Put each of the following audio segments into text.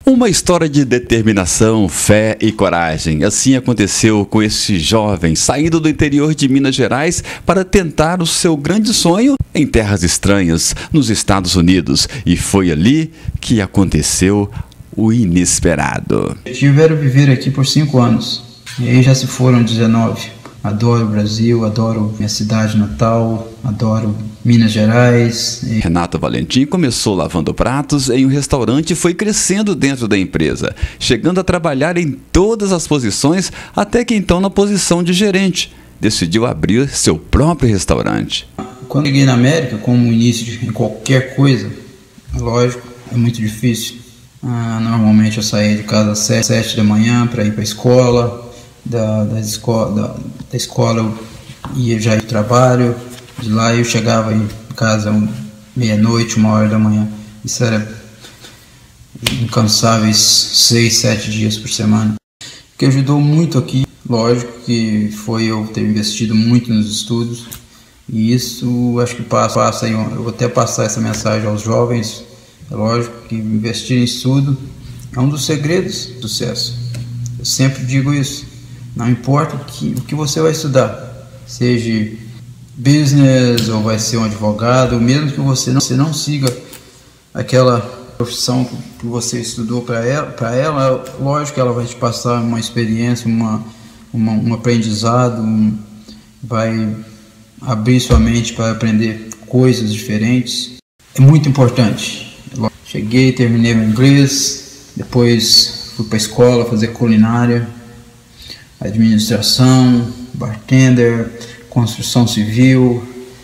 Uma história de determinação, fé e coragem. Assim aconteceu com esse jovem saindo do interior de Minas Gerais para tentar o seu grande sonho em terras estranhas, nos Estados Unidos. E foi ali que aconteceu o inesperado. O objetivo era viver aqui por 5 anos. E aí já se foram 19. Adoro o Brasil, adoro minha cidade natal, adoro Minas Gerais. Renato Valentim começou lavando pratos em um restaurante e foi crescendo dentro da empresa, chegando a trabalhar em todas as posições, até que então na posição de gerente, decidiu abrir seu próprio restaurante. Quando cheguei na América, como início de qualquer coisa, lógico, é muito difícil. Normalmente eu saía de casa às 7 da manhã para ir para a escola. Da escola eu ia já ir para o trabalho, de lá eu chegava em casa meia-noite, 1h da manhã. Isso era incansáveis 6, 7 dias por semana. O que ajudou muito aqui, lógico que foi eu ter investido muito nos estudos, e isso acho que passa aí, eu vou até passar essa mensagem aos jovens. É lógico que investir em estudo é um dos segredos do sucesso. Eu sempre digo isso. Não importa o que você vai estudar, seja business ou vai ser um advogado, mesmo que você não siga aquela profissão que você estudou para ela, lógico que ela vai te passar uma experiência, um aprendizado, vai abrir sua mente para aprender coisas diferentes. É muito importante. Cheguei, terminei meu inglês, depois fui para a escola fazer culinária, administração, bartender, construção civil.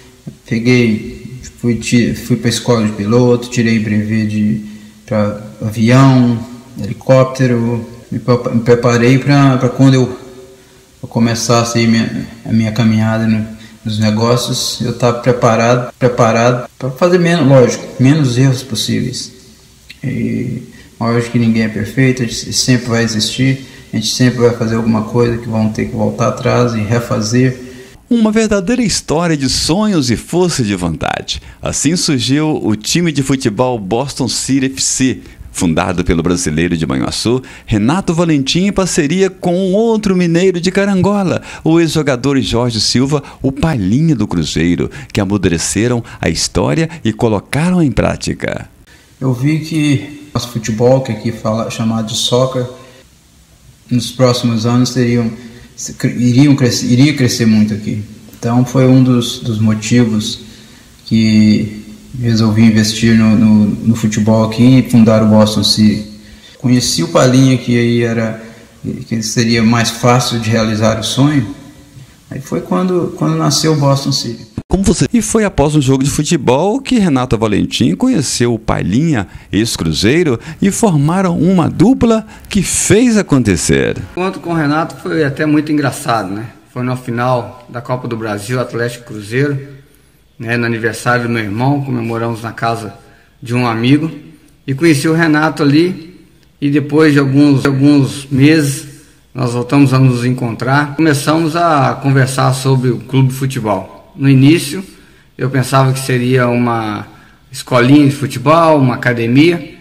Fui para a escola de piloto, tirei brevet para avião, helicóptero. Me preparei para quando eu começasse a minha caminhada nos negócios, eu estava preparado para fazer menos erros possíveis. E lógico que ninguém é perfeito, sempre vai existir. A gente sempre vai fazer alguma coisa que vão ter que voltar atrás e refazer. Uma verdadeira história de sonhos e força de vontade. Assim surgiu o time de futebol Boston City FC, fundado pelo brasileiro de Manhuaçu, Renato Valentim, em parceria com outro mineiro de Carangola, o ex-jogador Jorge Silva, o Palhinha do Cruzeiro, que amadureceram a história e colocaram em prática. Eu vi que nosso futebol, que aqui chamado de soccer, nos próximos anos iria crescer muito aqui. Então foi um dos motivos que resolvi investir no futebol aqui e fundar o Boston City. Conheci o Palhinha, que seria mais fácil de realizar o sonho. Aí foi quando nasceu o Boston City. E foi após um jogo de futebol que Renato Valentim conheceu o Palhinha, ex-Cruzeiro, e formaram uma dupla que fez acontecer. O encontro com o Renato foi até muito engraçado, né? Foi na final da Copa do Brasil, Atlético Cruzeiro, né? No aniversário do meu irmão, comemoramos na casa de um amigo, e conheci o Renato ali, e depois de alguns meses nós voltamos a nos encontrar, começamos a conversar sobre o clube de futebol. No início, eu pensava que seria uma escolinha de futebol, uma academia,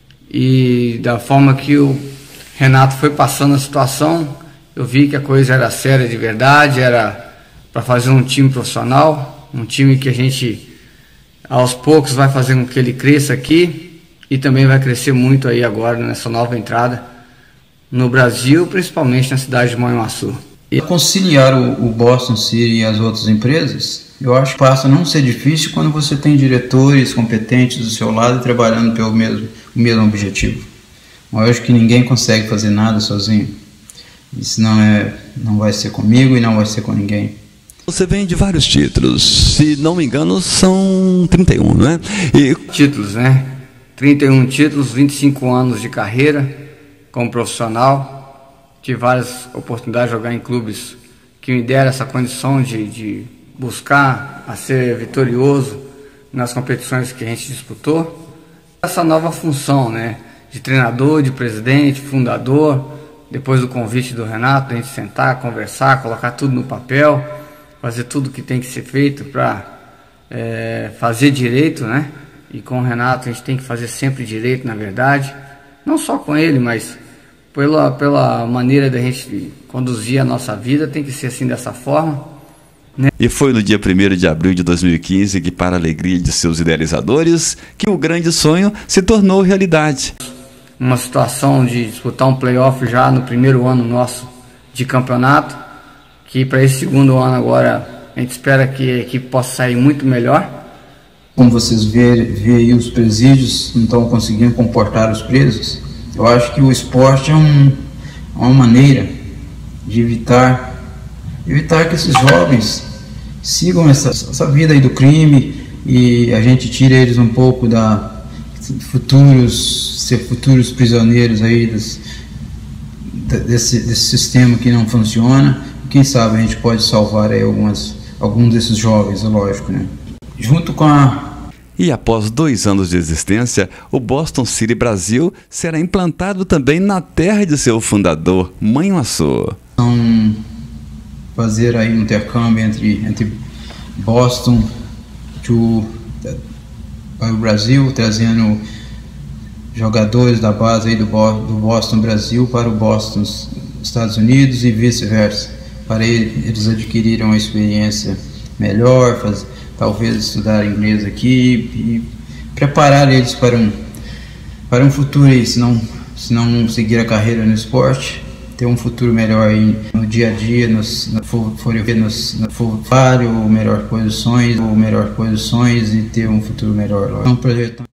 e da forma que o Renato foi passando a situação, eu vi que a coisa era séria de verdade, era para fazer um time profissional, um time que a gente, aos poucos, vai fazer com que ele cresça aqui, e também vai crescer muito aí agora nessa nova entrada no Brasil, principalmente na cidade de Manhuaçu. E conciliar o Boston City e as outras empresas, eu acho que passa a não ser difícil quando você tem diretores competentes do seu lado trabalhando pelo mesmo objetivo. Eu acho que ninguém consegue fazer nada sozinho. Isso não vai ser comigo e não vai ser com ninguém. Você vem de vários títulos, se não me engano são 31, né? Títulos, né? 31 títulos, 25 anos de carreira como profissional. Tive várias oportunidades de jogar em clubes que me deram essa condição de buscar a ser vitorioso nas competições que a gente disputou. Essa nova função, né, de treinador, de presidente, fundador, depois do convite do Renato, a gente sentar, conversar, colocar tudo no papel, fazer tudo que tem que ser feito para fazer direito, né? E com o Renato a gente tem que fazer sempre direito, na verdade. não só com ele, mas pela maneira da gente conduzir a nossa vida, tem que ser assim, dessa forma, né? E foi no dia 1º de abril de 2015 que, para a alegria de seus idealizadores, que o grande sonho se tornou realidade. Uma situação de disputar um playoff já no primeiro ano nosso de campeonato, que para esse segundo ano agora a gente espera que a equipe possa sair muito melhor. Como vocês vê aí, os presídios não estão conseguindo comportar os presos. Eu acho que o esporte é uma maneira de evitar que esses jovens sigam essa vida aí do crime, e a gente tira eles um pouco ser futuros prisioneiros aí desse sistema que não funciona. Quem sabe a gente pode salvar aí alguns desses jovens, é lógico, né? Junto com E após 2 anos de existência, o Boston City Brasil será implantado também na terra de seu fundador, Manhuaçu. Fazer aí um intercâmbio entre Boston para o Brasil, trazendo jogadores da base aí do Boston Brasil para o Boston Estados Unidos e vice-versa, para eles adquirirem uma experiência melhor, talvez estudar inglês aqui e preparar eles para um futuro aí, se não seguir a carreira no esporte, ter um futuro melhor aí no dia a dia, no melhor posições e ter um futuro melhor. É um projeto